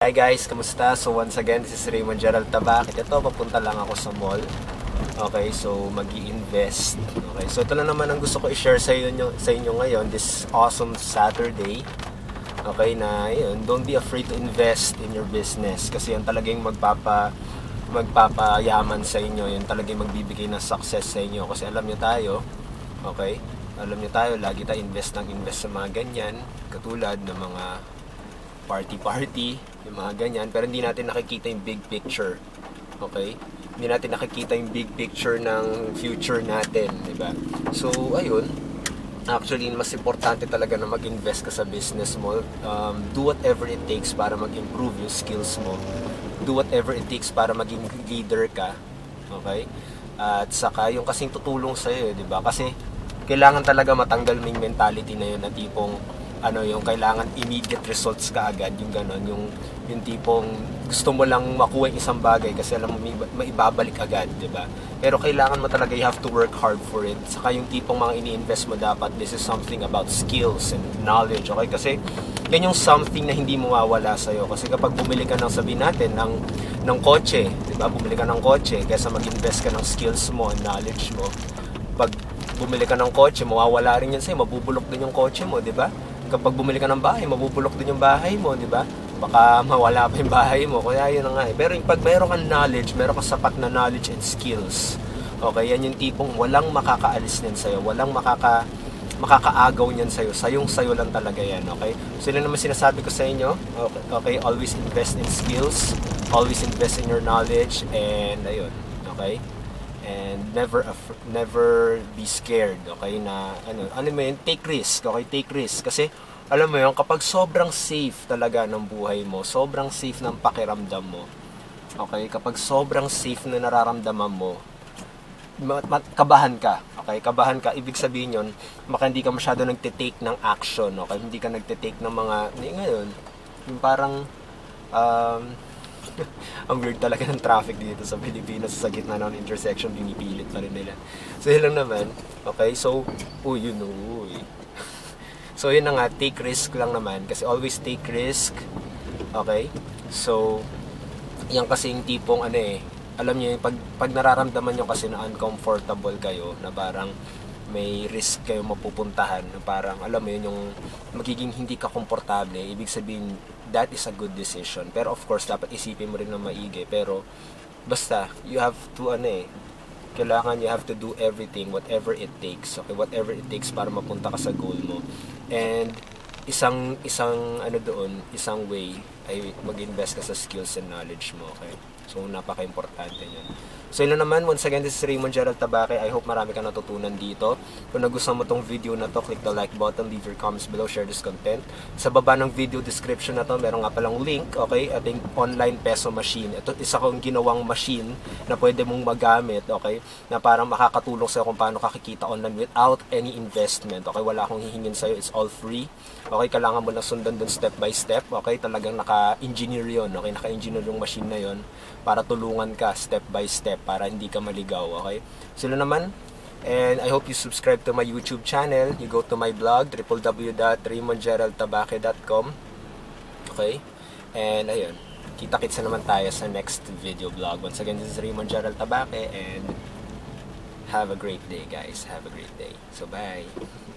Hi guys, kamusta? So once again, this is Raymond Gerald Tabak. Ito, papunta lang ako sa mall. Okay, so mag-i-invest. Okay, so ito na naman ang gusto ko i-share sa inyo ngayon, this awesome Saturday. Okay, na yun, don't be afraid to invest in your business kasi yan talagang magpapayaman sa inyo, yun talagang magbibigay ng success sa inyo kasi alam nyo tayo, okay, alam nyo tayo, lagi tayo invest sa mga ganyan, katulad ng mga party, yung mga ganyan, pero hindi natin nakikita yung big picture. Okay? Hindi natin nakikita yung big picture ng future natin, di ba? So, ayun, actually, mas importante talaga na mag-invest ka sa business mo. Do whatever it takes para mag-improve yung skills mo. Do whatever it takes para maging leader ka. Okay? At saka, yung kasing tutulong sa'yo, di ba? Kasi, kailangan talaga matanggal mo yung mentality na yun na tipong yung kailangan immediate results ka agad, yung ganon, yung tipong gusto mo lang makuha yung isang bagay kasi alam mo maibabalik agad, di ba? Pero kailangan mo talaga, you have to work hard for it. Saka yung tipong mga ini-invest mo dapat, this is something about skills and knowledge, okay? Kasi yan yung something na hindi mawawala sa'yo. Kasi kapag bumili ka ng, sabihin natin, ng kotse, di ba? Bumili ka ng kotse, kaysa mag-invest ka ng skills mo and knowledge mo, pag bumili ka ng kotse, mawawala rin yan sa'yo, mabubulok din yung kotse mo, di ba? Kapag bumili ka ng bahay, mabubulok din yung bahay mo, di ba? Baka mawala pa yung bahay mo, kaya yun na nga eh. Pero pag meron kang knowledge, meron kang sapat na knowledge and skills, okay, yan yung tipong walang makakaalis niyan sa'yo, walang makakaagaw niyan sa'yo, sayo lang talaga yan, okay? So yun naman sinasabi ko sa inyo, okay, always invest in skills, always invest in your knowledge, and ayun, okay? And never be scared, okay, na ano mo yun, take risk, okay, take risk, kasi alam mo yun, kapag sobrang safe talaga ng buhay mo, sobrang safe ng pakiramdam mo, okay, kapag sobrang safe na nararamdaman mo, kabahan ka, okay, kabahan ka, ibig sabihin yun, hindi ka masyado nagtitake ng action, okay, hindi ka nagtitake ng mga, ngayon, yung parang, ang weird talaga ng traffic dito sa Pilipinas, sa gitna ng intersection, pinipilit pa rin nila. So yun lang naman, okay, so, so yun na nga, take risk lang naman, kasi always take risk, okay, so, yan kasi yung tipong alam niyo, pag nararamdaman nyo kasi na uncomfortable kayo, na parang may risk kayo mapupuntahan, na parang alam mo yun, yung magiging hindi ka komportable, ibig sabihin that is a good decision. Pero of course dapat isipin mo rin na maigi, pero basta you have to kailangan you have to do everything, whatever it takes, okay, whatever it takes para mapunta ka sa goal mo. And isang way ay mag-invest ka sa skills and knowledge mo, okay? So, napaka-importante yan. So, yun naman, once again, this is Raymond Gerald Tabake. I hope marami ka natutunan dito. Kung nagustuhan mo tong video na to, click the like button, leave your comments below, share this content. Sa baba ng video description na to, meron nga palang link, okay, ating online peso machine. Ito, isa kong ginawang machine na pwede mong magamit, okay, na parang makakatulong sa'yo kung paano kakikita online without any investment, okay, wala akong hihingin sa'yo, it's all free, okay, kailangan mo lang sundan dun step by step, okay, talagang naka-engineer yun, okay, naka-engineer yung machine na yun, para tulungan ka step by step para hindi ka maligaw, okay? Sila naman, and I hope you subscribe to my YouTube channel. You go to my blog, www.raymondgeraldtabake.com, okay? And ayun, kita-kits na naman tayo sa next video vlog. Once again, this is Raymond Gerald Tabake, and have a great day, guys. Have a great day. So, bye!